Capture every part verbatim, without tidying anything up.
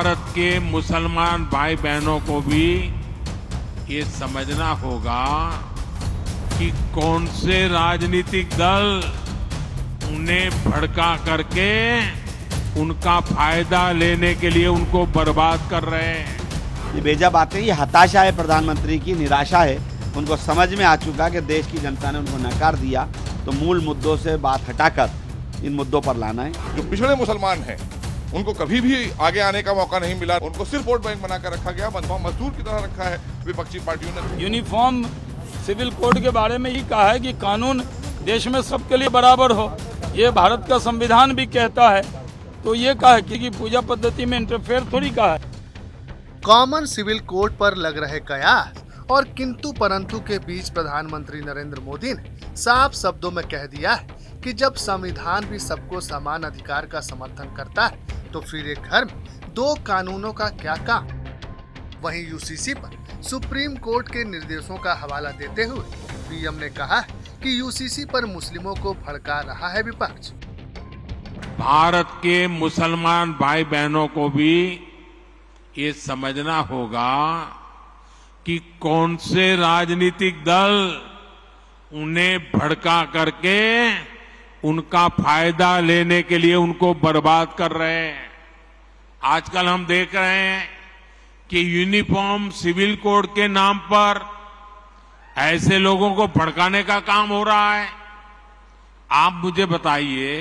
भारत के मुसलमान भाई बहनों को भी ये समझना होगा कि कौन से राजनीतिक दल उन्हें भड़का करके उनका फायदा लेने के लिए उनको बर्बाद कर रहे हैं। ये बेजा बातें, ये हताशा है प्रधानमंत्री की, निराशा है। उनको समझ में आ चुका कि देश की जनता ने उनको नकार दिया, तो मूल मुद्दों से बात हटाकर इन मुद्दों पर लाना है। जो पिछड़े मुसलमान हैं उनको कभी भी आगे आने का मौका नहीं मिला, उनको सिर्फ वोट बैंक बनाकर रखा गया, मजदूर की तरह रखा है विपक्षी पार्टियों ने। यूनिफॉर्म सिविल कोड के बारे में ही कहा है कि कानून देश में सबके लिए बराबर हो, ये भारत का संविधान भी कहता है। तो ये कहा है कि पूजा पद्धति में इंटरफेयर थोड़ी कहा है। कॉमन सिविल कोड पर लग रहे कयास और किंतु परंतु के बीच प्रधानमंत्री नरेंद्र मोदी ने साफ शब्दों में कह दिया है कि जब संविधान भी सबको समान अधिकार का समर्थन करता है तो फिर एक घर में दो कानूनों का क्या काम। वहीं यूसीसी पर सुप्रीम कोर्ट के निर्देशों का हवाला देते हुए पीएम ने कहा कि यूसीसी पर मुस्लिमों को भड़का रहा है विपक्ष। भारत के मुसलमान भाई बहनों को भी ये समझना होगा कि कौन से राजनीतिक दल उन्हें भड़का करके उनका फायदा लेने के लिए उनको बर्बाद कर रहे हैं। आजकल हम देख रहे हैं कि यूनिफॉर्म सिविल कोड के नाम पर ऐसे लोगों को भड़काने का काम हो रहा है। आप मुझे बताइए,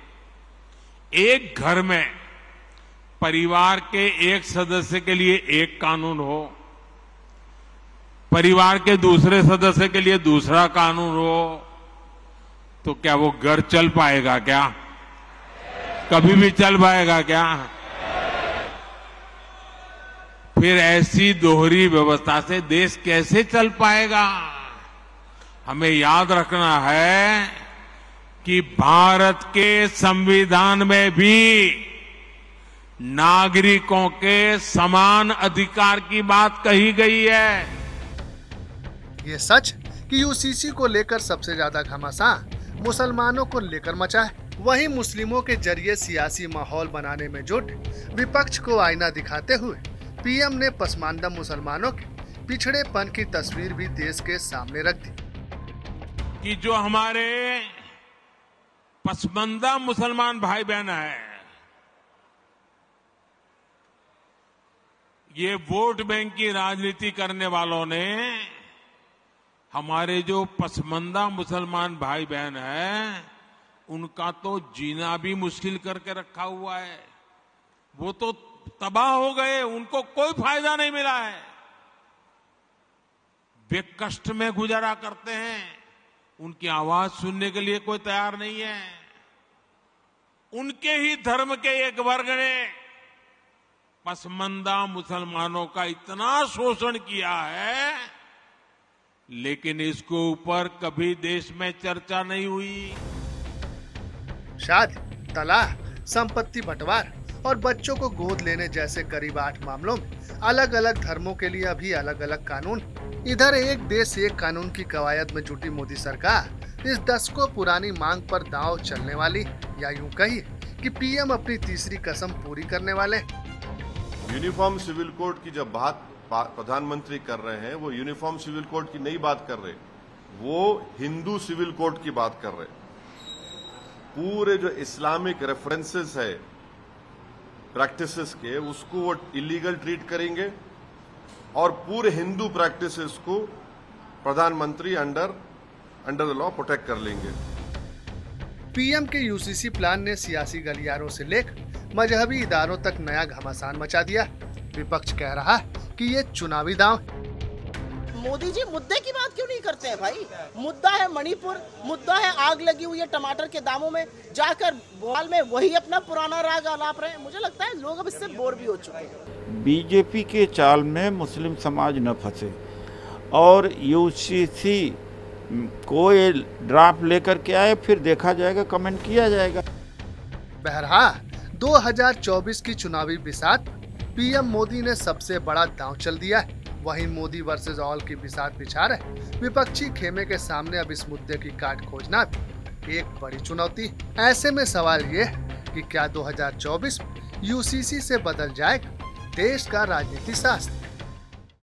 एक घर में परिवार के एक सदस्य के लिए एक कानून हो, परिवार के दूसरे सदस्य के लिए दूसरा कानून हो, तो क्या वो घर चल पाएगा? क्या कभी भी चल पाएगा क्या? फिर ऐसी दोहरी व्यवस्था से देश कैसे चल पाएगा? हमें याद रखना है कि भारत के संविधान में भी नागरिकों के समान अधिकार की बात कही गई है। ये सच कि यूसीसी को लेकर सबसे ज्यादा घमासान मुसलमानों को लेकर मचा है, वहीं मुस्लिमों के जरिए सियासी माहौल बनाने में जुट विपक्ष को आईना दिखाते हुए पीएम ने पसमानदा मुसलमानों के पिछड़ेपन की तस्वीर भी देश के सामने रख दी कि जो हमारे पसमानदा मुसलमान भाई बहन है, ये वोट बैंक की राजनीति करने वालों ने हमारे जो पसमानदा मुसलमान भाई बहन हैं उनका तो जीना भी मुश्किल करके रखा हुआ है। वो तो तबाह हो गए, उनको कोई फायदा नहीं मिला है। वे कष्ट में गुजारा करते हैं, उनकी आवाज सुनने के लिए कोई तैयार नहीं है। उनके ही धर्म के एक वर्ग ने पसमानदा मुसलमानों का इतना शोषण किया है, लेकिन इसके ऊपर कभी देश में चर्चा नहीं हुई। शादी, तलाक, संपत्ति बंटवारा और बच्चों को गोद लेने जैसे करीब आठ मामलों में अलग अलग धर्मों के लिए अभी अलग अलग कानून। इधर एक देश एक कानून की कवायद में जुटी मोदी सरकार इस दशकों पुरानी मांग पर दांव चलने वाली, या यूं कहिए कि पीएम अपनी तीसरी कसम पूरी करने वाले। यूनिफॉर्म सिविल कोड की जब बात प्रधानमंत्री कर रहे हैं, वो यूनिफॉर्म सिविल कोड की नहीं बात कर रहे, वो हिंदू सिविल कोड की बात कर रहे। पूरे जो इस्लामिक रेफरेंसेस है प्रैक्टिसेस के, उसको वो इलीगल ट्रीट करेंगे और पूरे हिंदू प्रैक्टिसेस को प्रधानमंत्री under under the law protect कर लेंगे। पीएम के यूसीसी प्लान ने सियासी गलियारों से लेकर मजहबी इदारों तक नया घमासान मचा दिया। विपक्ष कह रहा है कि ये चुनावी दांव। मोदी जी मुद्दे की बात क्यों नहीं करते हैं भाई? मुद्दा है मणिपुर, मुद्दा है आग लगी हुई है टमाटर के दामों में, जाकर भोपाल में वही अपना पुराना राग आलाप रहे हैं। मुझे लगता है लोग अब इससे बोर भी हो चुके हैं। बीजेपी के चाल में मुस्लिम समाज न फंसे और यूसीसी को ये ड्राफ्ट लेकर के आए, फिर देखा जाएगा, कमेंट किया जाएगा। बहरहाल दो हज़ार चौबीस की चुनावी बिसात पीएम मोदी ने सबसे बड़ा दांव चल दिया है। वहीं मोदी वर्सेस ऑल की बिसात बिछा रहे विपक्षी खेमे के सामने अब इस मुद्दे की काट खोजना भी एक बड़ी चुनौती। ऐसे में सवाल ये है कि क्या दो हज़ार चौबीस में यूसीसी से बदल जाएगा देश का राजनीति शास्त्र।